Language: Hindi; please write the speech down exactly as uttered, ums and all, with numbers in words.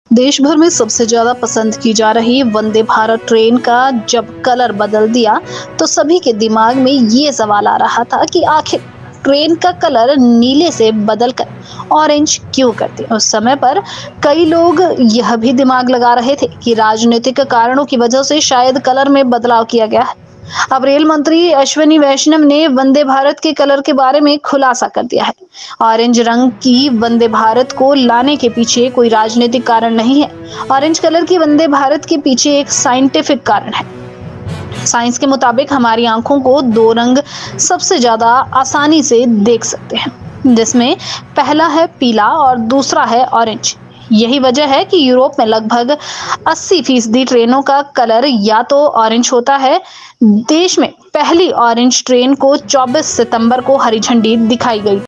देश भर में सबसे ज्यादा पसंद की जा रही वंदे भारत ट्रेन का जब कलर बदल दिया तो सभी के दिमाग में ये सवाल आ रहा था कि आखिर ट्रेन का कलर नीले से बदलकर ऑरेंज क्यों कर दिया। उस समय पर कई लोग यह भी दिमाग लगा रहे थे कि राजनीतिक कारणों की वजह से शायद कलर में बदलाव किया गया है। अब रेल मंत्री अश्विनी वैष्णव ने वंदे भारत के कलर के बारे में खुलासा कर दिया है। ऑरेंज रंग की वंदे भारत को लाने के पीछे कोई राजनीतिक कारण नहीं है। ऑरेंज कलर की वंदे भारत के पीछे एक साइंटिफिक कारण है। साइंस के मुताबिक हमारी आंखों को दो रंग सबसे ज्यादा आसानी से देख सकते हैं, जिसमें पहला है पीला और दूसरा है ऑरेंज। यही वजह है कि यूरोप में लगभग अस्सी फीसदी ट्रेनों का कलर या तो ऑरेंज होता है। देश में पहली ऑरेंज ट्रेन को चौबीस सितंबर को हरी झंडी दिखाई गई।